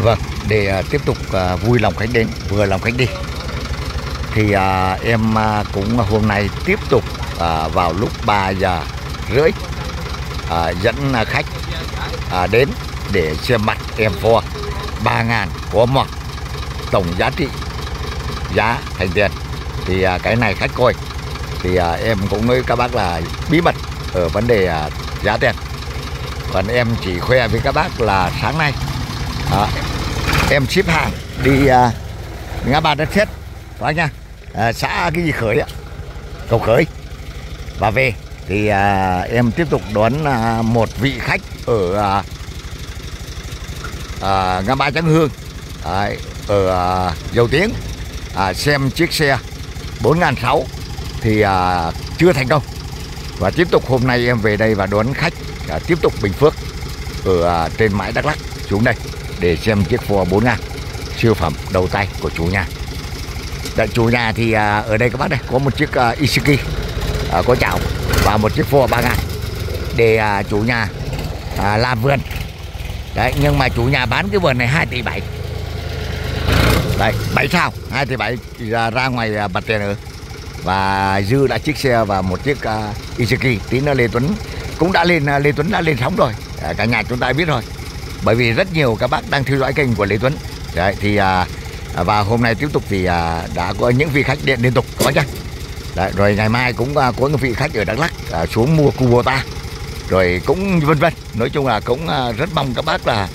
Vâng, để tiếp tục vui lòng khách đến, vừa lòng khách đi. Thì em cũng hôm nay tiếp tục vào lúc 3 giờ rưỡi dẫn khách đến để xem mặt em Ford 3.000 có mọc tổng giá trị giá thành tiền. Thì cái này khách coi thì em cũng nói các bác là bí mật ở vấn đề giá tiền. Còn em chỉ khoe với các bác là sáng nay em ship hàng đi ngã ba Đất Sét đó nha, xã cái gì Khởi ạ, Cầu Khởi, và về thì em tiếp tục đón một vị khách ở ngã ba Trắng Hương ở Dầu Tiếng xem chiếc xe 4.600 thì chưa thành công. Và tiếp tục hôm nay em về đây và đón khách tiếp tục Bình Phước ở trên mãi Đắk Lắk xuống đây để xem chiếc Ford 4.000 siêu phẩm đầu tay của chủ nhà. Tại chủ nhà thì ở đây các bác đây có một chiếc Isuzu có chảo và một chiếc Ford 3.000 để chủ nhà làm vườn. Đấy, nhưng mà chủ nhà bán cái vườn này 2,7 tỷ. Đấy, 7 sao 2,7 tỷ ra ngoài bật tiền nữa. Và dư là chiếc xe và một chiếc Isuzu. Tí nữa Lê Tuấn cũng đã lên, Lê Tuấn đã lên sóng rồi, cả nhà chúng ta biết rồi, bởi vì rất nhiều các bác đang theo dõi kênh của Lê Tuấn. Đấy, thì và hôm nay tiếp tục thì đã có những vị khách điện liên tục có nhá. Đấy, rồi ngày mai cũng có những vị khách ở Đắk Lắk xuống mua Kubota, rồi cũng vân vân. Nói chung là cũng rất mong các bác là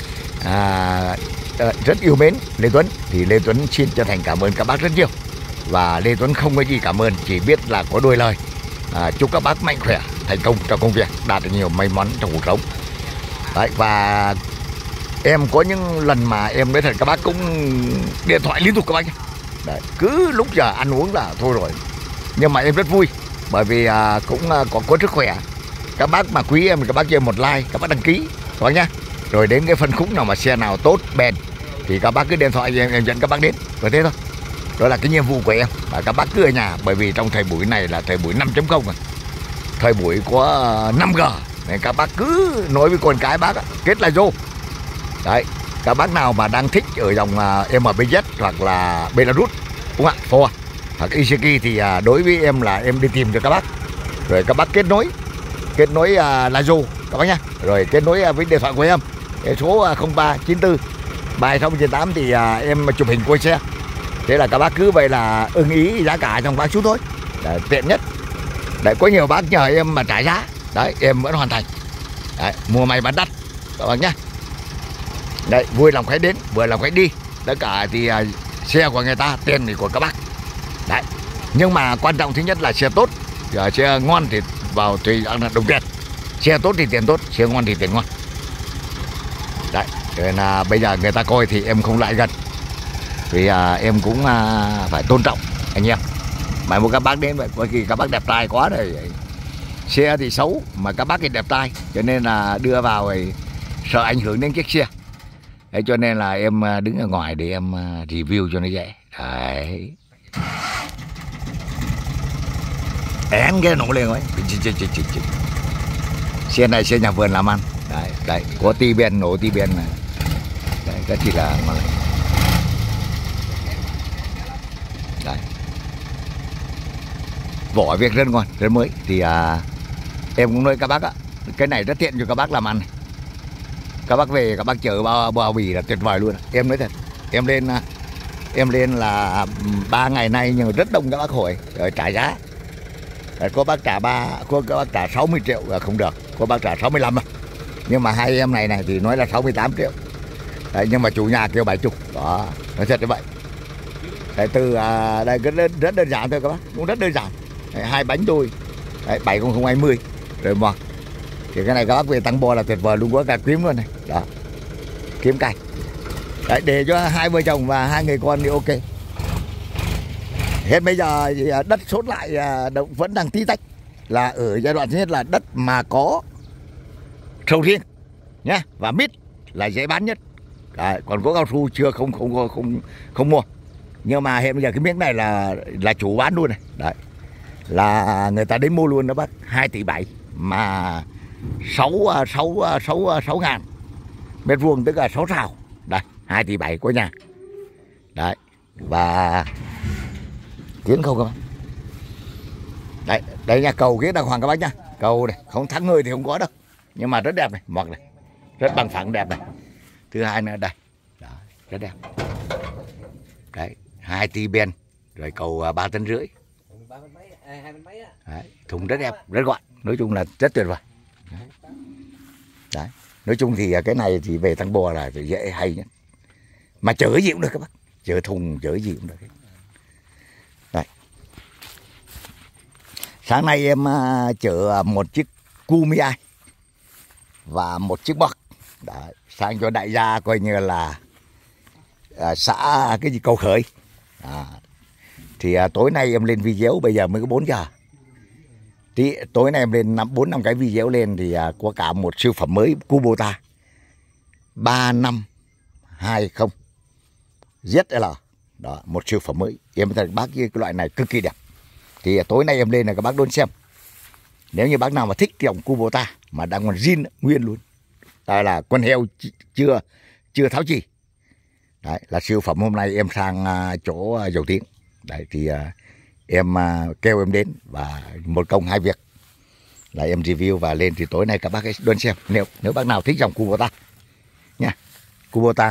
rất yêu mến Lê Tuấn. Thì Lê Tuấn xin chân thành cảm ơn các bác rất nhiều. Và Lê Tuấn không có gì cảm ơn, chỉ biết là có đôi lời chúc các bác mạnh khỏe, thành công trong công việc, đạt được nhiều may mắn trong cuộc sống. Đấy, và em có những lần mà em nói thật các bác cũng điện thoại liên tục các bác nhé. Đấy, cứ lúc giờ ăn uống là thôi rồi. Nhưng mà em rất vui bởi vì cũng có sức khỏe. Các bác mà quý em thì các bác cho em một like, các bác đăng ký các bác nhá. Rồi đến cái phân khúc nào mà xe nào tốt bền thì các bác cứ điện thoại em dẫn các bác đến, rồi thế thôi. Đó là cái nhiệm vụ của em. Và các bác cứ ở nhà, bởi vì trong thời buổi này là thời buổi 5.0 rồi, thời buổi có 5G nên các bác cứ nói với con cái bác kết là vô. Đấy, các bác nào mà đang thích ở dòng MPZ hoặc là Belarus đúng không ạ, Ford hoặc Isuzu thì đối với em là em đi tìm cho các bác, rồi các bác kết nối Lazo các bác nhá, rồi kết nối với điện thoại của em cái số 0394 3698 thì em chụp hình coi xe. Thế là các bác cứ vậy là ưng ý giá cả trong bác chút thôi. Đấy, tiện nhất. Đấy, có nhiều bác nhờ em mà trả giá. Đấy, em vẫn hoàn thành. Đấy, mua may bán đắt các bác nhá. Đấy, vui lòng khách đến, vừa lòng khách đi. Tất cả thì xe của người ta, tiền thì của các bác. Đấy, nhưng mà quan trọng thứ nhất là xe tốt, xe ngon thì vào tùy đồng tiền. Xe tốt thì tiền tốt, xe ngon thì tiền ngon. Đấy, nên là bây giờ người ta coi thì em không lại gần, vì em cũng phải tôn trọng anh em. Mà một các bác đến vậy, bởi vì các bác đẹp trai quá rồi, xe thì xấu mà các bác thì đẹp trai, cho nên là đưa vào thì sợ ảnh hưởng đến chiếc xe. Thế cho nên là em đứng ở ngoài để em review cho nó dễ. Đấy, én cái nổ lên ấy. Xe này xe nhà vườn làm ăn. Đấy, đấy, có ti bên nổ ti bên này. Đấy, cái thì là ngon. Đấy, vỏ việc rất ngon, rất mới. Thì em cũng nói các bác cái này rất tiện cho các bác làm ăn này. Các bác về các bác chở bao bì là tuyệt vời luôn. Em nói thật, em lên là 3 ngày nay nhưng rất đông các bác hỏi trả giá. Đấy, có bác trả có bác trả 60 triệu là không được, có bác trả 65 mà. Nhưng mà hai em này thì nói là 68 triệu. Đấy, nhưng mà chủ nhà kêu 70. Đó, nói thật như vậy. Đấy, từ đây rất đơn giản thôi các bác, cũng rất đơn giản. Đấy, 2 bánh thôi. Đấy, 7020 rồi mà. Thì cái này các bác về tăng bo là tuyệt vời luôn, có cả kiếm luôn này. Đó, kiếm cày. Đấy, để cho hai vợ chồng và 2 người con thì ok. Hiện bây giờ thì đất sốt lại vẫn đang tí tách, là ở giai đoạn thứ nhất là đất mà có sầu riêng nhá, và mít là dễ bán nhất. Đấy, còn có cao su chưa không mua. Nhưng mà hiện bây giờ cái miếng này là chủ bán luôn này. Đấy, là người ta đến mua luôn đó bác, 2,7 tỷ mà 6 ngàn mét vuông, tức là 6 sào. Đây, 2,7 tỷ của nhà. Đấy. Và tiến không các bác. Đấy, đây nha, cầu ghế đàng hoàng các bác nhá. Cầu này, không thắng người thì không có đâu. Nhưng mà rất đẹp này, mọc này. Rất bằng phẳng đẹp này. Thứ hai nữa đây. Đó, rất đẹp. Đấy, 2 tỷ ben, rồi cầu 3,5 tấn. Đấy, thùng rất đẹp, rất gọn. Nói chung là rất tuyệt vời. Đấy. Nói chung thì cái này thì về Tăng Bò là dễ hay nhất. Mà chở cái gì cũng được các bác. Chở thùng, chở gì cũng được. Đây. Sáng nay em chở một chiếc Kumiai và một chiếc bọc. Đấy. Sang cho đại gia coi như là xã cái gì Cầu Khởi. Thì tối nay em lên video, bây giờ mới có 4 giờ. Thì tối nay em lên 4-5 cái video lên thì có cả một siêu phẩm mới Kubota 3520 ZL. Đó, một siêu phẩm mới. Em thấy bác cái loại này cực kỳ đẹp. Thì tối nay em lên là các bác đón xem. Nếu như bác nào mà thích cái dòng Kubota mà đang còn zin nguyên luôn. Đó là con heo chưa tháo chì. Đấy, là siêu phẩm hôm nay em sang chỗ Dầu Tiếng. Đấy thì em kêu em đến và một công hai việc là em review và lên thì tối nay các bác hãy đón xem nếu bác nào thích dòng Kubota nha. Kubota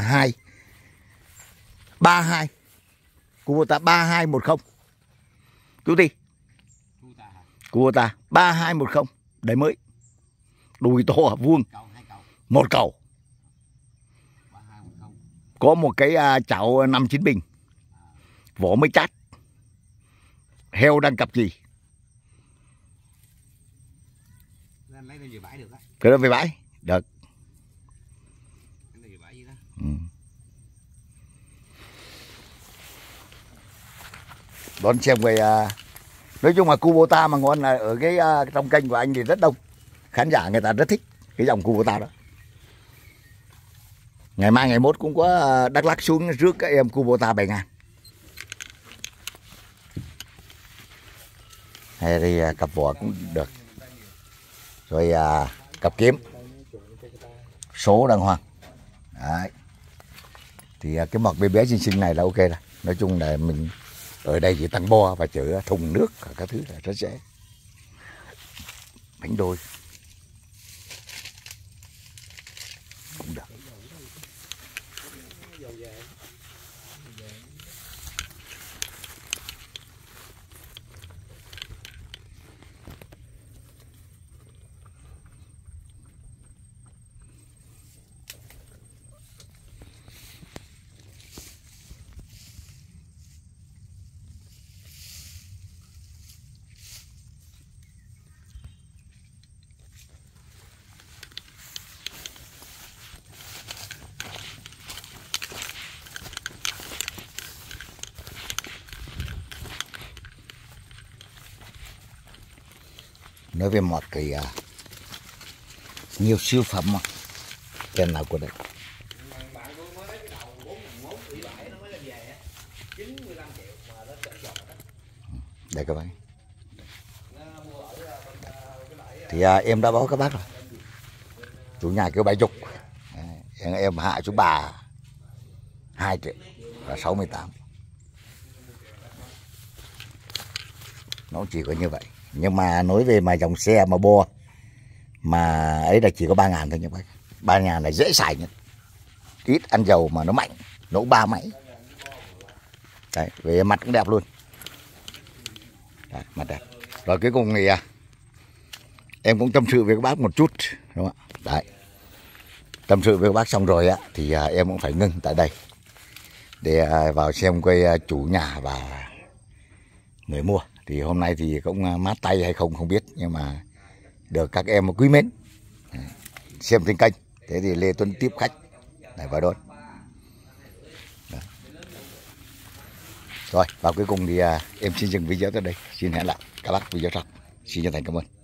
32 Kubota 3210 chú đi. Kubota 3210 đời mới, đùi to vuông, một cầu, có một cái chảo 5-9 bình, vỏ mới chát, heo đang cặp gì. Cái đó về bãi được. Đón xem về nói chung là Kubota mà ngon là ở cái trong kênh của anh thì rất đông khán giả, người ta rất thích cái dòng Kubota đó. Ngày mai ngày mốt cũng có Đắk Lắk xuống rước các em Kubota 7.000. Hay thì cặp vỏ cũng được. Rồi cặp kiếm số đàng hoàng. Đấy. Thì cái mọc bé bé xinh xinh này là ok rồi. Nói chung là mình ở đây chỉ Tăng Bo và chở thùng nước các thứ là rất dễ. Bánh đôi cũng được. Nói về mọt thì nhiều siêu phẩm mà tên nào của đấy. Đây các bạn. Thì em đã báo các bác rồi. Chủ nhà kêu 70. Em hạ chú bà 2 triệu là 68. Nó chỉ có như vậy. Nhưng mà nói về mà dòng xe mà Bo mà ấy là chỉ có 3.000 thôi nha bác. 3.000 là dễ xài nhất. Ít ăn dầu mà nó mạnh, nấu 3 máy. Đấy, về mặt cũng đẹp luôn. Đấy, mặt đẹp. Rồi cuối cùng thì em cũng tâm sự với các bác một chút, đúng không ạ? Đấy. Tâm sự với các bác xong rồi á thì em cũng phải ngưng tại đây để vào xem quay chủ nhà và người mua. Thì hôm nay thì cũng mát tay hay không biết, nhưng mà được các em quý mến xem trên kênh. Thế thì Lê Tuấn tiếp khách để vào đón. Rồi và cuối cùng thì em xin dừng video tới đây. Xin hẹn lại các bác video sau. Xin chân thành cảm ơn.